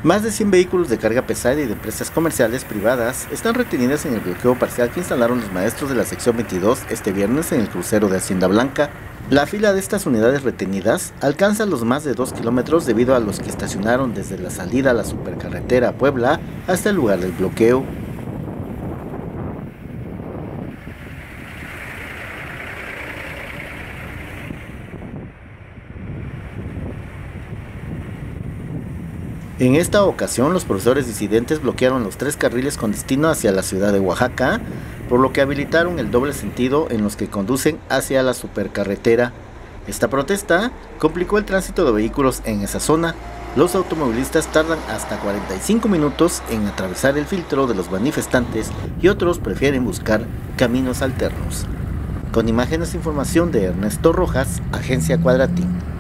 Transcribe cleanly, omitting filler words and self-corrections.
Más de 100 vehículos de carga pesada y de empresas comerciales privadas están retenidas en el bloqueo parcial que instalaron los maestros de la sección 22 este viernes en el crucero de Hacienda Blanca. La fila de estas unidades retenidas alcanza los más de 2 kilómetros debido a los que estacionaron desde la salida a la supercarretera a Puebla hasta el lugar del bloqueo. En esta ocasión, los profesores disidentes bloquearon los 3 carriles con destino hacia la ciudad de Oaxaca, por lo que habilitaron el doble sentido en los que conducen hacia la supercarretera. Esta protesta complicó el tránsito de vehículos en esa zona. Los automovilistas tardan hasta 45 minutos en atravesar el filtro de los manifestantes y otros prefieren buscar caminos alternos. Con imágenes e información de Ernesto Rojas, Agencia Cuadratín.